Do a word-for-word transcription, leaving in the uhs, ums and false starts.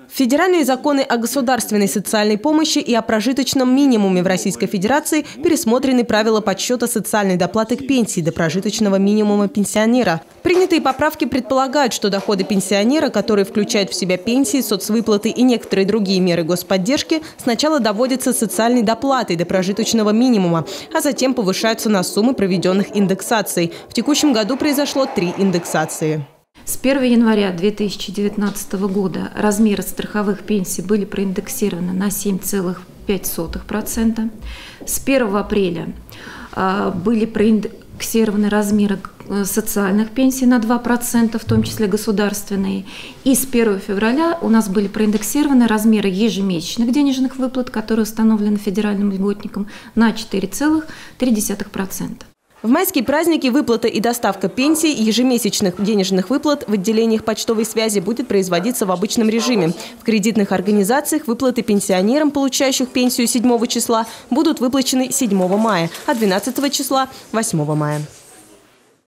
Федеральные законы о государственной социальной помощи и о прожиточном минимуме в Российской Федерации пересмотрены правила подсчета социальной доплаты к пенсии до прожиточного минимума пенсионера. Принятые поправки предполагают, что доходы пенсионера, которые включают в себя пенсии, соцвыплаты и некоторые другие меры господдержки, сначала доводятся социальной доплатой до прожиточного минимума, а затем повышаются на суммы проведенных индексаций. В текущем году произошло три индексации. С первого января две тысячи девятнадцатого года размеры страховых пенсий были проиндексированы на семь целых пять сотых процента. С первого апреля были проиндексированы размеры социальных пенсий на два процента, в том числе государственные. И с первого февраля у нас были проиндексированы размеры ежемесячных денежных выплат, которые установлены федеральным льготником, на четыре целых три десятых процента. В майские праздники выплата и доставка пенсий и ежемесячных денежных выплат в отделениях почтовой связи будет производиться в обычном режиме. В кредитных организациях выплаты пенсионерам, получающих пенсию седьмого числа, будут выплачены седьмого мая, а двенадцатого числа – восьмого мая.